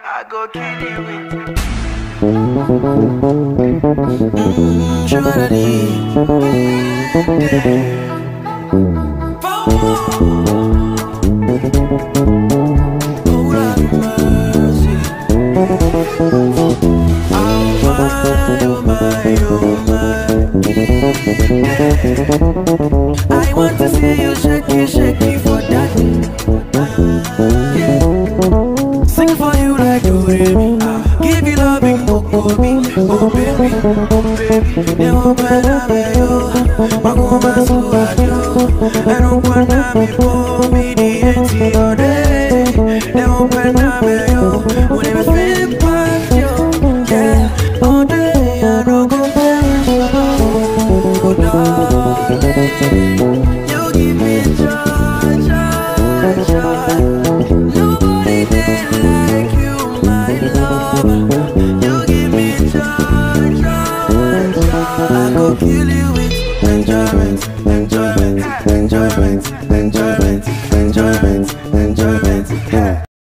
I go Kidi with I want to see you shake for that. Yeah. Sing for you like you baby. Give you loving, oh baby, oh baby. Never open up yo, maguma suadio. I don't wanna be for me the empty all day. Never open up yo, when I'm feeling past you, yeah. All day I don't go back, oh darling. You give me joy, joy, joy. Nobody did like you, my love. You give me joy, joy, joy. I go kill you with enjoyment, enjoyment, enjoyment, enjoyment, enjoyment, enjoyment.